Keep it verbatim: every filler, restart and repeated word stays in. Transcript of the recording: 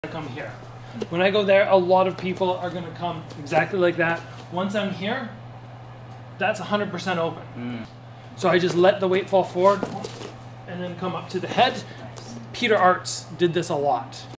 come here. When I go there, a lot of people are going to come exactly like that. Once I'm here, that's one hundred percent open. Mm. So I just let the weight fall forward and then come up to the head. Peter Arts did this a lot.